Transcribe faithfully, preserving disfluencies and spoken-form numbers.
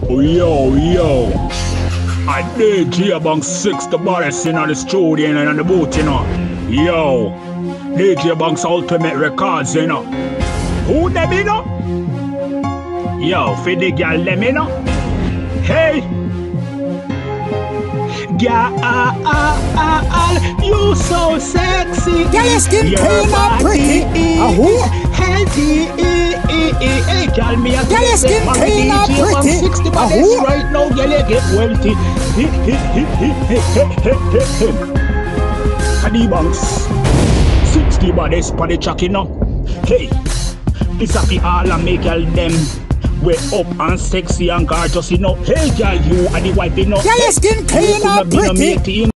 Yo, yo. I Deejay Bang six the Baddest in the studio and on the boat, you know. Yo. Deejay Bang's ultimate Recordz, you know. Who them, you know? Yo, for the Gyal Dem, you know. Hey. Gyal, you so sexy. Gyal, your skin clean and pretty. A who? Healthy. Hey, Gyal, me a Gyal, your skin clean and pretty. six the A Baddest who? right now, Gyal, you get wealthy. Adi Bnaks, six the Baddest for the track, you know. Hey, this a fi all a make Gyal Dem way up and sexy and gorgeous, you know. Hey, Gyal, you are the wife, you know. Gyal, your skin clean and pretty.